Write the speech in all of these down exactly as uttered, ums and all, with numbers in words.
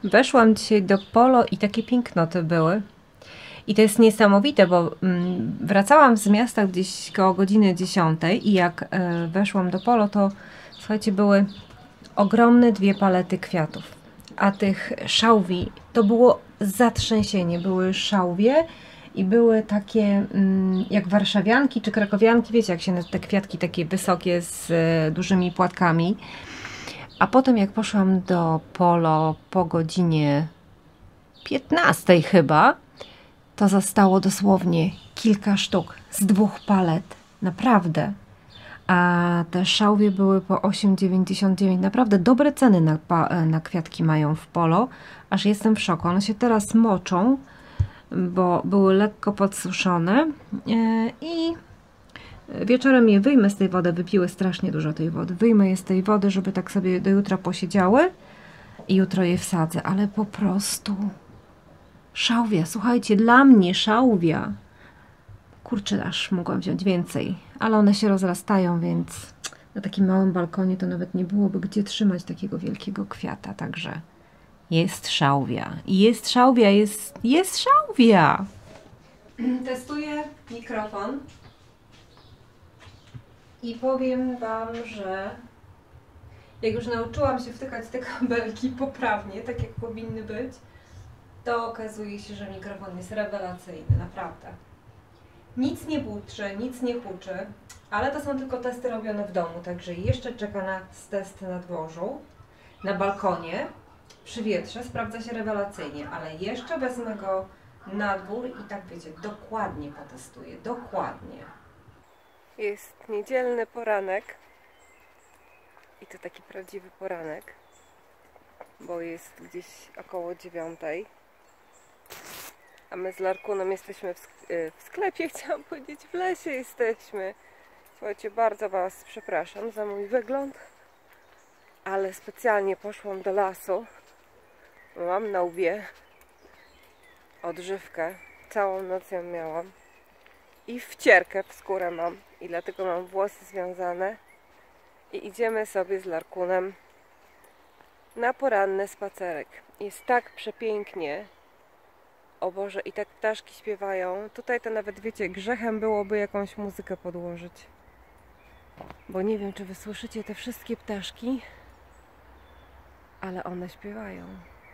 Weszłam dzisiaj do Polo i takie pięknoty były. I to jest niesamowite, bo mm, wracałam z miasta gdzieś koło godziny dziesiątej i jak e, weszłam do Polo, to słuchajcie, były ogromne dwie palety kwiatów. A tych szałwi to było zatrzęsienie. Były szałwie i były takie mm, jak warszawianki czy krakowianki. Wiecie, jak się te kwiatki takie wysokie z e, dużymi płatkami. A potem jak poszłam do Polo po godzinie piętnastej chyba, to zostało dosłownie kilka sztuk z dwóch palet. Naprawdę. A te szałwie były po osiem dziewięćdziesiąt dziewięć. Naprawdę dobre ceny na, na kwiatki mają w Polo. Aż jestem w szoku. One się teraz moczą, bo były lekko podsuszone. I wieczorem je wyjmę z tej wody. Wypiły strasznie dużo tej wody. Wyjmę je z tej wody, żeby tak sobie do jutra posiedziały. I jutro je wsadzę. Ale po prostu... Szałwia, słuchajcie, dla mnie szałwia. Kurczę, aż mogłam wziąć więcej, ale one się rozrastają, więc na takim małym balkonie to nawet nie byłoby gdzie trzymać takiego wielkiego kwiata, także jest szałwia. Jest szałwia, jest, jest szałwia. Testuję mikrofon i powiem Wam, że jak już nauczyłam się wtykać te kabelki poprawnie, tak jak powinny być, to okazuje się, że mikrofon jest rewelacyjny, naprawdę. Nic nie burczy, nic nie huczy, ale to są tylko testy robione w domu, także jeszcze czeka nas test na dworzu, na balkonie, przy wietrze, sprawdza się rewelacyjnie, ale jeszcze wezmę go na dwór i tak wiecie, dokładnie potestuję, dokładnie. Jest niedzielny poranek i to taki prawdziwy poranek, bo jest gdzieś około dziewiątej. A my z Larkunem jesteśmy w sklepie, chciałam powiedzieć, w lesie jesteśmy. Słuchajcie, bardzo Was przepraszam za mój wygląd, ale specjalnie poszłam do lasu. Mam na łbie odżywkę, całą noc ją miałam i wcierkę w skórę mam i dlatego mam włosy związane i idziemy sobie z Larkunem na poranny spacerek. Jest tak przepięknie. O Boże, i tak ptaszki śpiewają. Tutaj to nawet, wiecie, grzechem byłoby jakąś muzykę podłożyć. Bo nie wiem, czy wy słyszycie te wszystkie ptaszki, ale one śpiewają.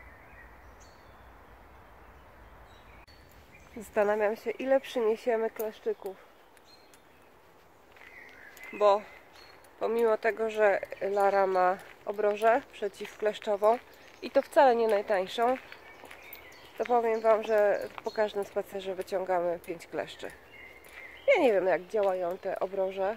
Zastanawiam się, ile przyniesiemy kleszczyków. Bo pomimo tego, że Lara ma obrożę przeciwkleszczową i to wcale nie najtańszą, to powiem Wam, że po każdym spacerze wyciągamy pięć kleszczy. Ja nie wiem, jak działają te obroże,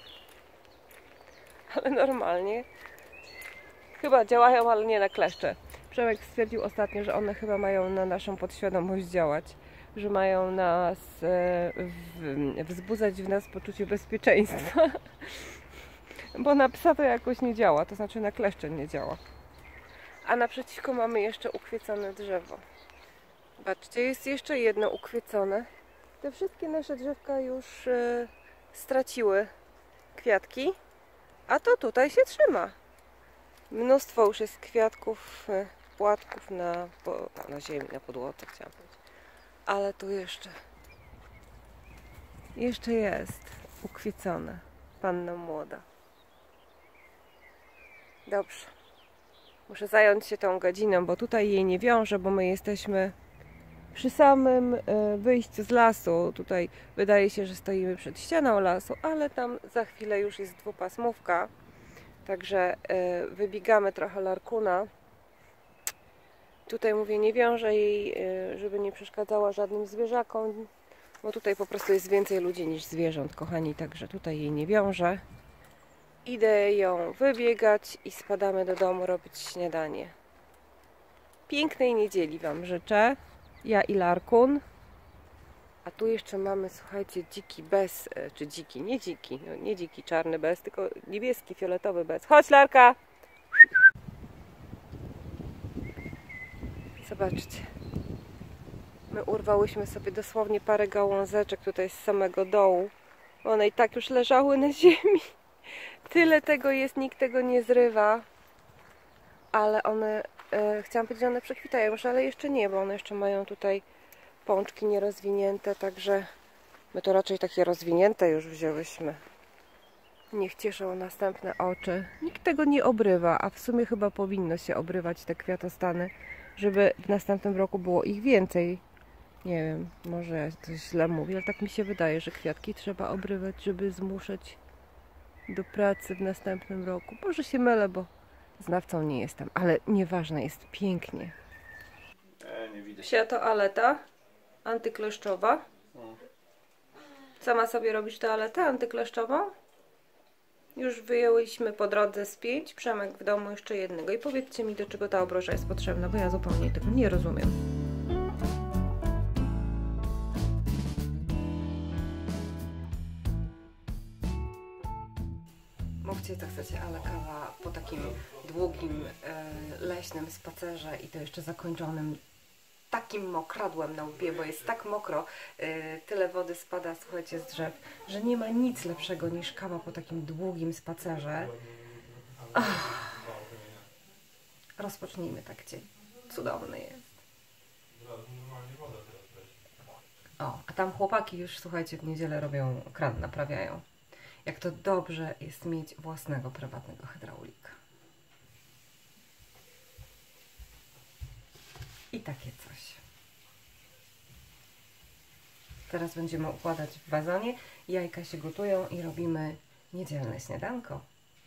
ale normalnie chyba działają, ale nie na kleszcze. Przemek stwierdził ostatnio, że one chyba mają na naszą podświadomość działać, że mają nas e, w, wzbudzać w nas poczucie bezpieczeństwa. Bo na psa to jakoś nie działa, to znaczy na kleszcze nie działa. A naprzeciwko mamy jeszcze ukwiecone drzewo. Patrzcie, jest jeszcze jedno ukwiecone. Te wszystkie nasze drzewka już e, straciły kwiatki, a to tutaj się trzyma. Mnóstwo już jest kwiatków, e, płatków na, po, na ziemi, na podłodze, chciałam powiedzieć. Ale tu jeszcze, jeszcze jest ukwiecone. Panna młoda. Dobrze. Muszę zająć się tą gadziną, bo tutaj jej nie wiążę, bo my jesteśmy przy samym wyjściu z lasu. Tutaj wydaje się, że stoimy przed ścianą lasu, ale tam za chwilę już jest dwupasmówka. Także wybiegamy trochę Larkuna. Tutaj mówię, nie wiążę jej, żeby nie przeszkadzała żadnym zwierzakom, bo tutaj po prostu jest więcej ludzi niż zwierząt, kochani, także tutaj jej nie wiążę. Idę ją wybiegać i spadamy do domu robić śniadanie. Pięknej niedzieli Wam życzę. Ja i Larkun. A tu jeszcze mamy, słuchajcie, dziki bez, czy dziki, nie dziki, no nie dziki czarny bez, tylko niebieski, fioletowy bez. Chodź, Larka! Zobaczcie. My urwałyśmy sobie dosłownie parę gałązeczek tutaj z samego dołu. One i tak już leżały na ziemi. Tyle tego jest, nikt tego nie zrywa. ale one, e, chciałam powiedzieć, że one przekwitają już, ale jeszcze nie, bo one jeszcze mają tutaj pączki nierozwinięte, także my to raczej takie rozwinięte już wzięłyśmy. Niech cieszą następne oczy. Nikt tego nie obrywa, a w sumie chyba powinno się obrywać te kwiatostany, żeby w następnym roku było ich więcej. Nie wiem, może ja coś źle mówię, ale tak mi się wydaje, że kwiatki trzeba obrywać, żeby zmuszać do pracy w następnym roku. Może się mylę, bo znawcą nie jestem, ale nieważne, jest pięknie. E, nie widać. Psia toaleta antykleszczowa. Sama sobie robisz toaletę antykleszczową? Już wyjęłyśmy po drodze z pięć, Przemek w domu jeszcze jednego. I powiedzcie mi, do czego ta obroża jest potrzebna, bo ja zupełnie tego nie rozumiem. Mówcie co chcecie, ale kawa po takim długim, e, leśnym spacerze i to jeszcze zakończonym takim mokradłem na łbie, bo jest tak mokro, e, tyle wody spada, słuchajcie, z drzew, że nie ma nic lepszego niż kawa po takim długim spacerze. Ach. Rozpocznijmy tak dzień. Cudowny jest. O, a tam chłopaki już, słuchajcie, w niedzielę robią kran, naprawiają. Jak to dobrze jest mieć własnego, prywatnego hydraulika. I takie coś. Teraz będziemy układać w wazonie. Jajka się gotują i robimy niedzielne śniadanko.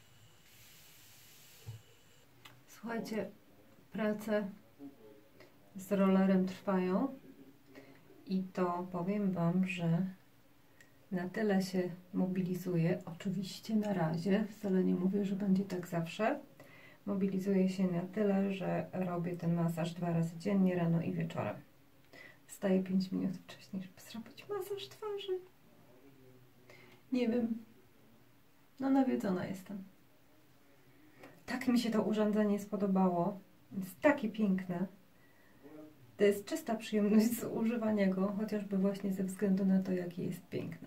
Słuchajcie, prace z rollerem trwają i to powiem Wam, że na tyle się mobilizuję, oczywiście na razie, wcale nie mówię, że będzie tak zawsze. Mobilizuję się na tyle, że robię ten masaż dwa razy dziennie, rano i wieczorem. Wstaję pięć minut wcześniej, żeby zrobić masaż twarzy. Nie wiem. No nawiedzona jestem. Tak mi się to urządzenie spodobało. Jest takie piękne. To jest czysta przyjemność z używania go, chociażby właśnie ze względu na to, jakie jest piękne.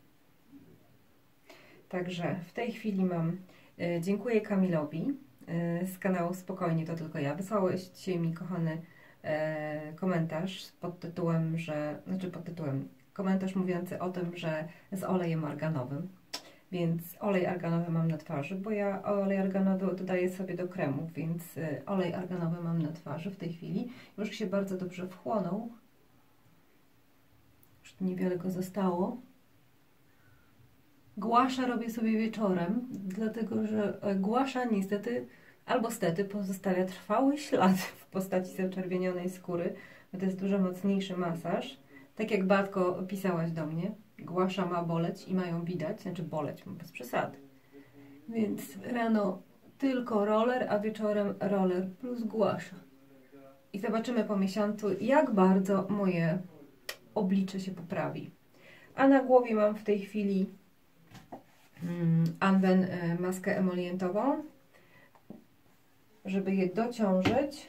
Także w tej chwili mam, e, dziękuję Kamilowi e, z kanału Spokojnie to tylko ja. Wysłałeś dzisiaj mi, kochany, e, komentarz pod tytułem, że, znaczy pod tytułem, komentarz mówiący o tym, że z olejem arganowym. Więc olej arganowy mam na twarzy, bo ja olej arganowy dodaję sobie do kremów, więc olej arganowy mam na twarzy w tej chwili. Już się bardzo dobrze wchłonął. Już niewiele go zostało. Głasza robię sobie wieczorem, dlatego że głasza niestety, albo stety, pozostawia trwały ślad w postaci zaczerwienionej skóry, bo to jest dużo mocniejszy masaż. Tak jak Batko pisałaś do mnie. Głasza ma boleć i mają widać, znaczy boleć, bez przesady. Więc rano tylko roller, a wieczorem roller plus głasza. I zobaczymy po miesiącu, jak bardzo moje oblicze się poprawi. A na głowie mam w tej chwili mm, Anwen maskę emolientową, żeby je dociążyć.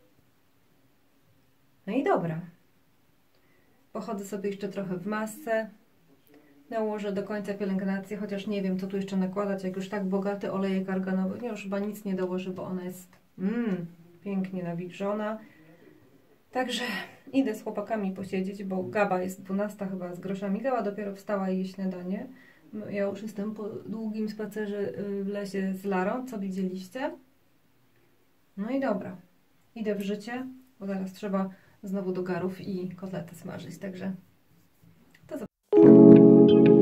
No i dobra. Pochodzę sobie jeszcze trochę w masce. Nałożę do końca pielęgnację, chociaż nie wiem, co tu jeszcze nakładać, jak już tak bogaty olejek arganowy. Nie, już chyba nic nie dołożę, bo ona jest mm, pięknie nawilżona. Także idę z chłopakami posiedzieć, bo Gaba jest dwunasta chyba z groszami. Gaba dopiero wstała i je śniadanie. Ja już jestem po długim spacerze w lesie z Larą, co widzieliście. No i dobra, idę w życie, bo zaraz trzeba znowu do garów i kotlety smażyć, także to zobaczymy.